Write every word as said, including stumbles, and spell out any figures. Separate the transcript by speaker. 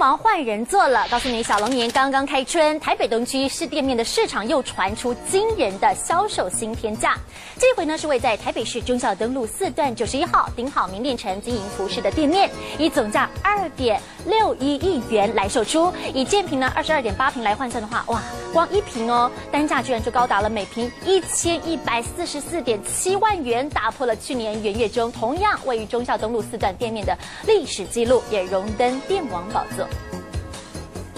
Speaker 1: 王换人做了，告诉你小龙年刚刚开春，台北东区市店面的市场又传出惊人的销售新天价。这回呢是位在台北市忠孝东路四段九十一号顶好名店城经营服饰的店面，以总价二点六一亿元来售出，以建平呢二十二点八平来换算的话，哇，光一平哦，单价居然就高达了每平一千一百四十四点七万元，打破了去年元月中同样位于忠孝东路四段店面的历史记录，也荣登店王宝座。